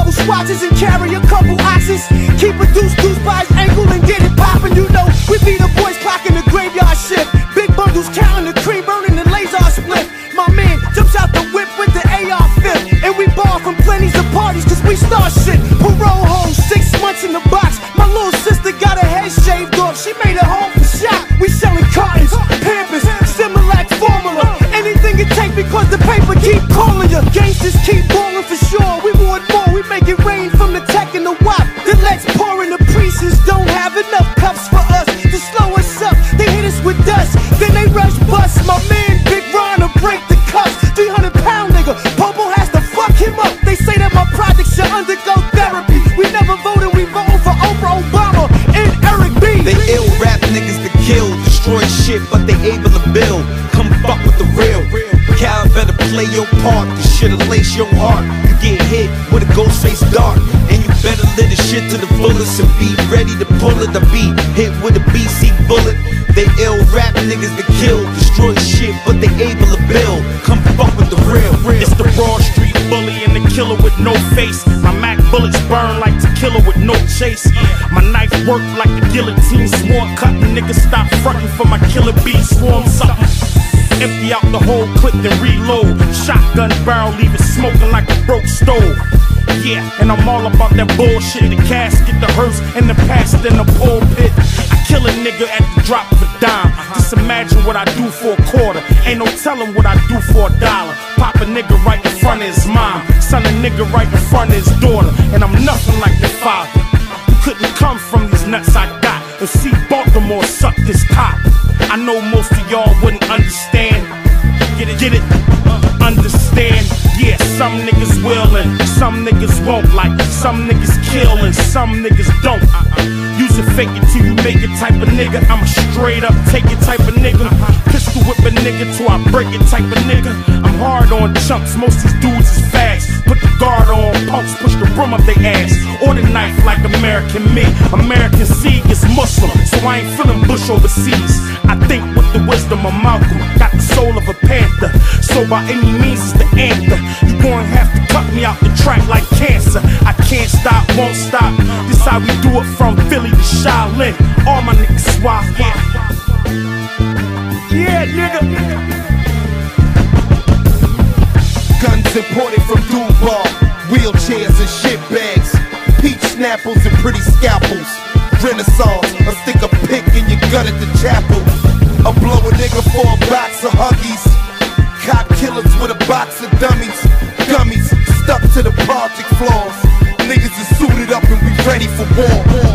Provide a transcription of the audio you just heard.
couple swatches and carry a couple oxes. Keep a deuce by his ankle and get it poppin'. You know, we be the boys clocking the graveyard shift. Big bundles counting the cream, burning the laser split. My man jumps out the whip with the AR-5, and we ball from plenties of parties cause we start shit. Parole hold, 6 months in the box. My little sister got her head shaved off. She made it home for shop. We selling cartons, Pampers, Similac formula, anything it take because the paper keep calling you. Gangsters keep balling for sure. We want more, we make it rain from the tech and the wop. The legs pouring, the priests don't have enough cups for us to slow us up. They hit us with dust, then they rush bust. My man Big Ron will break the cuffs. 300-pound nigga, Popo has to fuck him up. They say that my project should undergo therapy. We never voted, we voting for Oprah, Obama, and Eric B. They ill rap niggas to kill, destroy shit, but they able to build. Come fuck with the real. Cal better play your part, this shit'll lace your heart. You get hit with a ghost face dart, and you better live the shit to the fullest and be ready to pull it. The beat hit with a BC bullet. They ill rap niggas to kill, destroy shit, but they able to build. Come fuck with the real. It's the Broad Street bully and the killer with no face. My Mac bullets burn like tequila with no chase. My knife work like the guillotine. Swore cutting, niggas stop frontin' for my killer bee. Swarm something. Empty out the whole clip, then reload. Shotgun barrel, leave it smoking like a broke stove. Yeah, and I'm all about that bullshit. The casket, the hearse, and the past in the pulpit. I kill a nigga at the drop of a dime. Just imagine what I do for a quarter. Ain't no telling what I do for $1. Pop a nigga right in front of his mom. Son a nigga right in front of his daughter. And I'm nothing like the father. You couldn't come from these nuts I got and see Baltimore suck this cock. I know most of y'all wouldn't understand. Get it? Understand? Yeah, some niggas will and some niggas won't. Like some niggas kill and some niggas don't. Use it, fake it till you make it type of nigga. I'm a straight up take it type of nigga. Pistol whip a nigga till I break it type of nigga. I'm hard on chumps, most these dudes is fast. Put the guard on, punks push the broom up their ass. Or the knife like American me. American seed is Muslim, so I ain't feeling Bush overseas. I think with the wisdom of Malcolm, got the soul of a panther. So by any means it's the anthem. You gon' have to cut me out the track like cancer. I can't stop, won't stop. This how we do it from Philly to Shaolin. All my niggas swap, yeah, nigga. Guns imported from Dubai, wheelchairs and shit bags, peach snapples and pretty scalpels. Renaissance, a stick of pick in your gut at the chapel. I blow a nigga for a box of Huggies. Cop killers with a box of dummies. Gummies stuck to the project floors. Niggas is suited up and we ready for war.